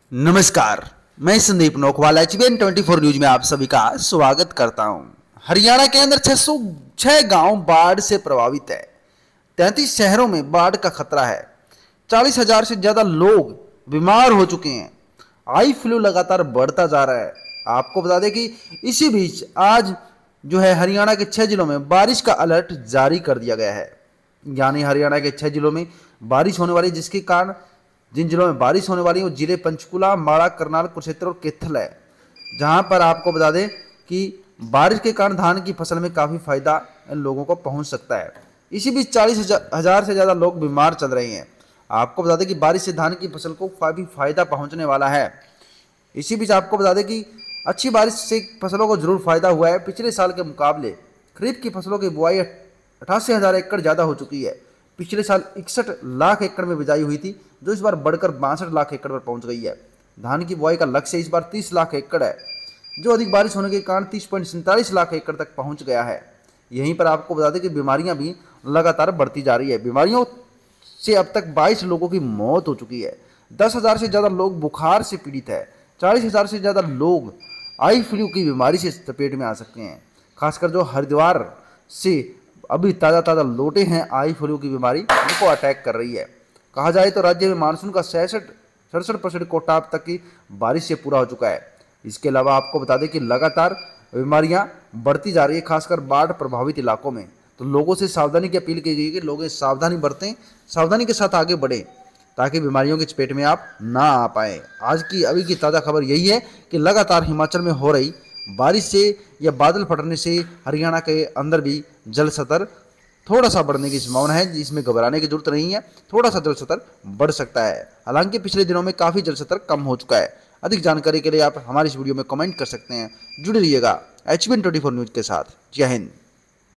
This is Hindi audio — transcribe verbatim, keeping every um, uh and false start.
नमस्कार, मैं Sandeep Nokwal H B N twenty four news में आप सभी का स्वागत करता हूं। हरियाणा के अंदर छह सौ छह गांव बाढ़ से प्रभावित है। तैंतीस शहरों में बाढ़ का खतरा है। चालीस हजार से ज्यादा लोग बीमार हो चुके हैं। आई फ्लू लगातार बढ़ता जा रहा है। आपको बता दें कि इसी बीच आज जो है हरियाणा के छह जिलों में बारिश का अलर्ट जारी कर दिया गया है। यानी हरियाणा के छह जिलों में बारिश होने वाली, जिसके कारण जिन जिलों में बारिश होने वाली है वो जिले पंचकुला, माड़ा, करनाल, कुरुक्षेत्र और कैथल है। जहां पर आपको बता दें कि बारिश के कारण धान की फसल में काफ़ी फायदा लोगों को पहुंच सकता है। इसी बीच चालीस हजार से ज़्यादा लोग बीमार चल रहे हैं। आपको बता दें कि बारिश से धान की फसल को काफ़ी फायदा पहुंचने वाला है। इसी बीच आपको बता दें कि अच्छी बारिश से फसलों को जरूर फायदा हुआ है। पिछले साल के मुकाबले खरीफ की फसलों की बुआई अठासी हजार एकड़ ज़्यादा हो चुकी है। पिछले साल इकसठ लाख एकड़ में बिजाई हुई थी, जो इस बार बढ़कर बासठ लाख एकड़ पर पहुंच गई है। धान की बुआई का लक्ष्य इस बार तीस लाख एकड़ है, जो अधिक बारिश होने के कारण तीस पॉइंट सैंतालीस लाख एकड़ तक पहुंच गया है। यहीं पर आपको बता दें कि बीमारियां भी लगातार बढ़ती जा रही है। बीमारियों से अब तक बाईस लोगों की मौत हो चुकी है। दस हजार से ज़्यादा लोग बुखार से पीड़ित है। चालीस हजार से ज़्यादा लोग आई फ्लू की बीमारी से चपेट में आ सकते हैं। खासकर जो हरिद्वार से अभी ताज़ा ताज़ा लौटे हैं आई फ्लू की बीमारी, उनको अटैक कर रही है। कहा जाए तो राज्य में मानसून का सड़सठ सड़सठ परसेंट कोटा अब तक की बारिश से पूरा हो चुका है। इसके अलावा आपको बता दें कि लगातार बीमारियां बढ़ती जा रही है, खासकर बाढ़ प्रभावित इलाकों में। तो लोगों से सावधानी की अपील की गई है कि लोग सावधानी बरतें, सावधानी के साथ आगे बढ़ें, ताकि बीमारियों की चपेट में आप ना आ पाए। आज की अभी की ताज़ा खबर यही है कि लगातार हिमाचल में हो रही बारिश से या बादल फटने से हरियाणा के अंदर भी जल स्तर थोड़ा सा बढ़ने की संभावना है, जिसमें घबराने की जरूरत नहीं है। थोड़ा सा जल स्तर बढ़ सकता है। हालांकि पिछले दिनों में काफ़ी जल स्तर कम हो चुका है। अधिक जानकारी के लिए आप हमारी इस वीडियो में कमेंट कर सकते हैं। जुड़े रहिएगा H B N twenty four news के साथ। जय हिंद।